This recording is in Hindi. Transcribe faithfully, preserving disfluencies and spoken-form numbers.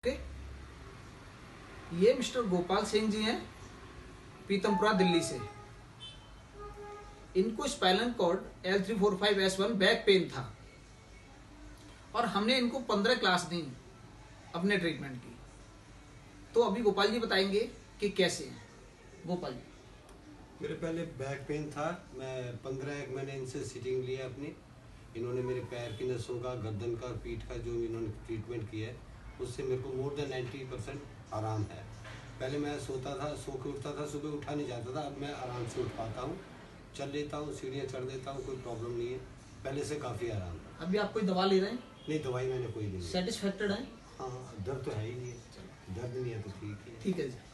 ये मिस्टर गोपाल सिंह जी हैं, पीतमपुरा दिल्ली से। इनको spinal cord L three four five S one back pain था और हमने इनको पंद्रह क्लास दी अपने ट्रीटमेंट की। तो अभी गोपाल जी बताएंगे कि कैसे हैं। गोपाल जी, मेरे पहले बैक पेन था, मैं पंद्रह एक महीने इनसे सिटिंग लिया अपनी। इन्होंने मेरे पैर की नसों का, गर्दन का, पीठ का जो इन्होंने ट्रीटमेंट किया है उससे मेरे को मोर देन नाइन्टी परसेंट आराम है। पहले मैं सोता था, सो के उठता था, सुबह उठा नहीं जाता था, अब मैं आराम से उठ पाता हूँ, चल लेता हूँ, सीढ़ियाँ चढ़ देता हूँ, कोई प्रॉब्लम नहीं है। पहले से काफ़ी आराम है। अभी आप कोई दवा ले रहे हैं? नहीं, दवाई मैंने कोई नहीं ली। सेटिस्फैक्टेड है? हाँ, दर्द तो है ही नहीं है, दर्द नहीं है तो ठीक है। ठीक है जी।